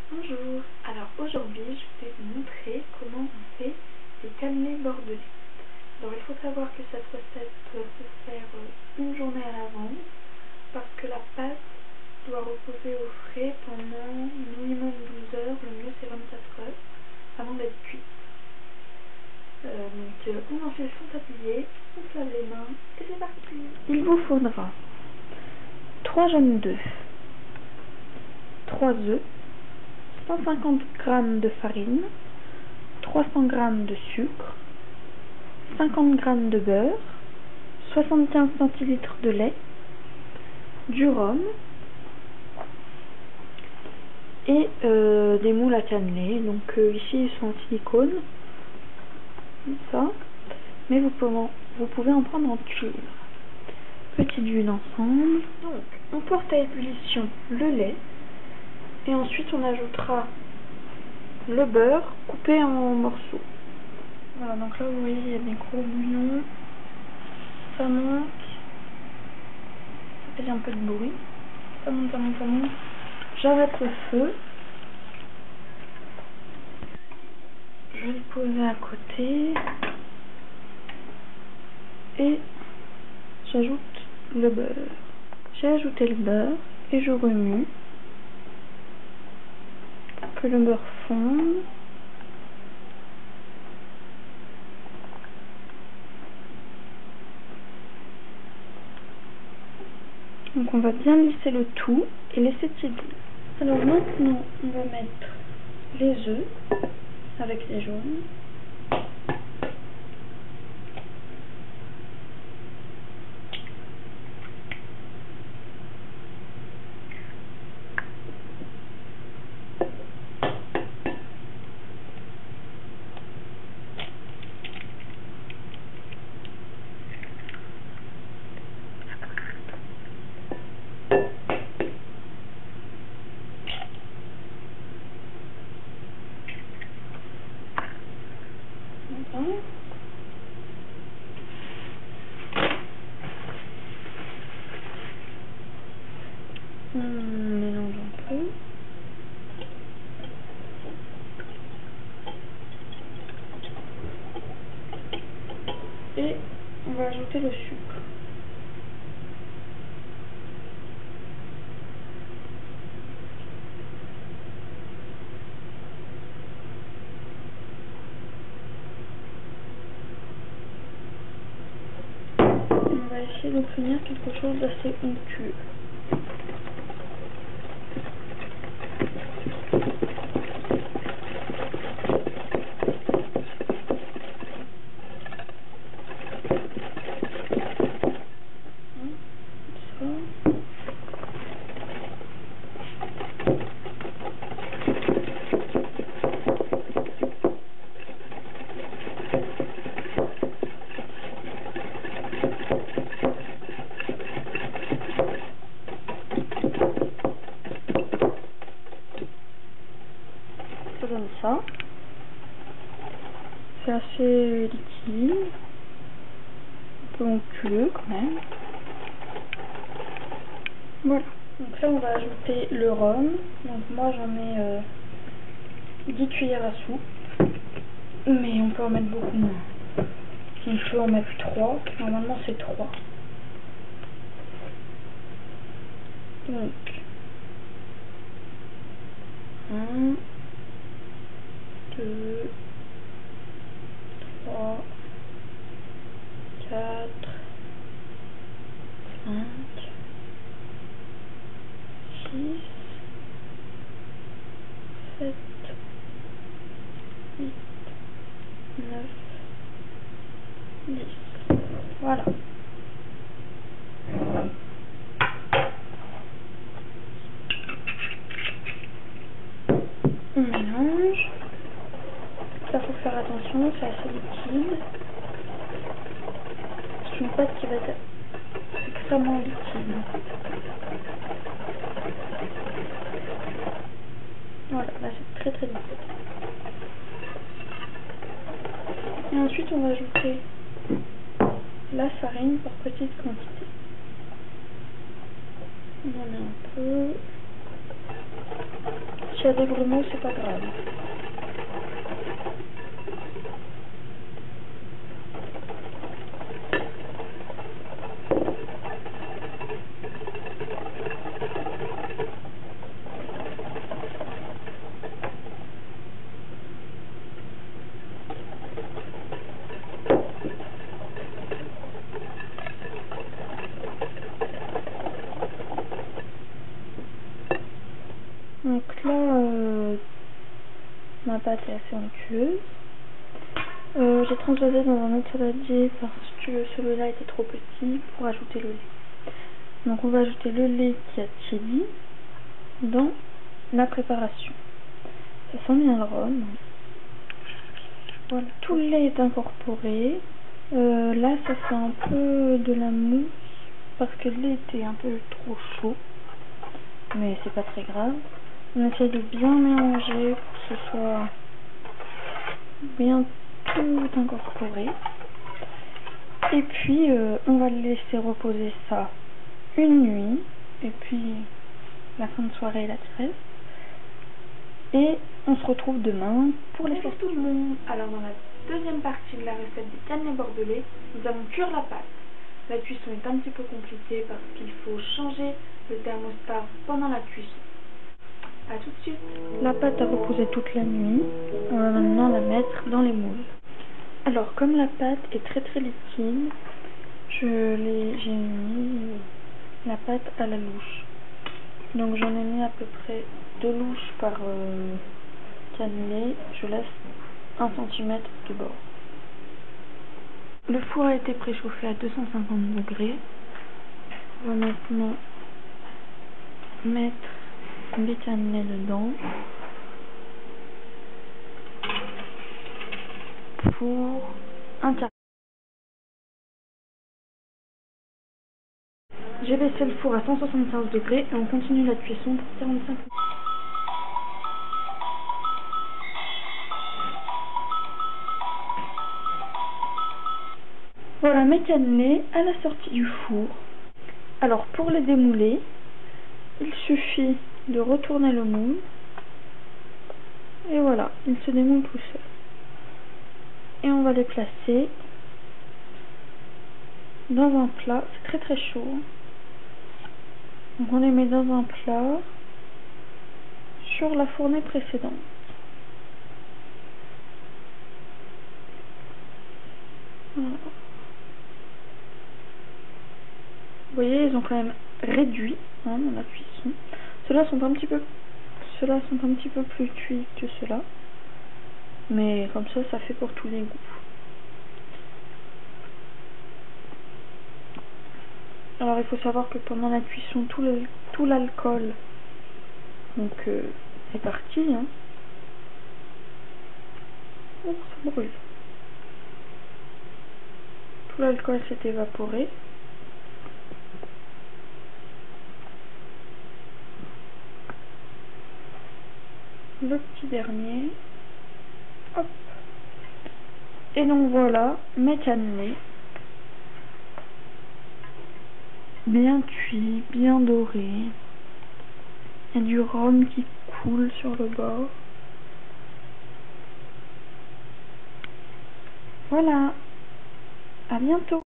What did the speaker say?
Bonjour, alors aujourd'hui je vais vous montrer comment on fait des cannelés bordelais. Alors il faut savoir que cette recette doit se faire une journée à l'avance parce que la pâte doit reposer au frais pendant minimum 12 heures, le mieux c'est 24 heures avant d'être cuite. On enfile son tablier, on se lave les mains et c'est parti. Il vous faudra 3 jaunes d'œufs, 3 œufs, 150 g de farine, 300 g de sucre, 50 g de beurre, 75 cl de lait, du rhum et des moules à cannelés. Donc ici ils sont en silicone, comme ça, mais vous pouvez en prendre en cuivre. Petite huile ensemble. Donc on porte à ébullition le lait et ensuite on ajoutera le beurre coupé en morceaux. Voilà, donc là vous voyez il y a des gros bouillons, ça monte, ça fait un peu de bruit, ça monte, ça monte, ça monte. J'arrête le feu, je vais le poser à côté et j'ajoute le beurre. J'ai ajouté le beurre et je remue, que le beurre fonde. Donc on va bien lisser le tout et laisser tiédir. Alors maintenant on va mettre les œufs avec les jaunes. On mélange un peu. Et on va ajouter le sucre. On va essayer d'obtenir quelque chose d'assez onctueux. Ça donne ça. C'est assez liquide, un peu onctueux quand même. Voilà. Donc là on va ajouter le rhum. Donc moi j'en mets 10 cuillères à soupe, mais on peut en mettre beaucoup moins. On peut en mettre 3, normalement c'est 3. Donc 1, 2, 3, 4, 5, 6, 7, 8, 9, 10. Voilà. On mélange. Là, faut faire attention, c'est assez liquide. C'est une pâte qui va être extrêmement liquide. Voilà, là c'est très liquide. Et ensuite on va ajouter la farine par petite quantité. On en met un peu. S'il y a des grumeaux, c'est pas grave. Donc là, ma pâte est assez onctueuse. J'ai transvasé dans un autre saladier parce que celui-là était trop petit pour ajouter le lait. Donc on va ajouter le lait qui a tiédi dans la préparation. Ça sent bien le rhum. Voilà, tout le lait est incorporé. Là, ça fait un peu de la mousse parce que le lait était un peu trop chaud. Mais c'est pas très grave. On essaie de bien mélanger pour que ce soit bien tout incorporé. Et puis, on va le laisser reposer ça une nuit. Et puis, la fin de soirée, la trêve. Et on se retrouve demain pour les fêtes. Bonjour tout le monde. Alors dans la deuxième partie de la recette des cannelés bordelais, nous allons cuire la pâte. La cuisson est un petit peu compliquée parce qu'il faut changer le thermostat pendant la cuisson. A tout de suite. La pâte a reposé toute la nuit. On va maintenant la mettre dans les moules. Alors comme la pâte est très liquide, j'ai mis la pâte à la louche. Donc j'en ai mis à peu près 2 louches par cannelé. Je laisse 1 cm de bord. Le four a été préchauffé à 250 degrés. On va maintenant mettre les cannelés dedans pour un quart. J'ai baissé le four à 175 degrés et on continue la cuisson pour 45 minutes. Voilà mes cannelés à la sortie du four. Alors pour les démouler, il suffit de retourner le moule et voilà, il se démoule tout seul. Et on va les placer dans un plat, c'est très chaud. Donc on les met dans un plat sur la fournée précédente. Voilà. Vous voyez, ils ont quand même réduit dans la cuisson. Ceux-là sont un petit peu plus cuits que ceux-là. Mais comme ça fait pour tous les goûts. Alors il faut savoir que pendant la cuisson, tout l'alcool donc est parti. Hein. Oh, ça brûle. Tout l'alcool s'est évaporé. Le petit dernier. Hop. Et donc voilà, mes cannelés. Bien cuit, bien doré. Il y a du rhum qui coule sur le bord. Voilà. À bientôt.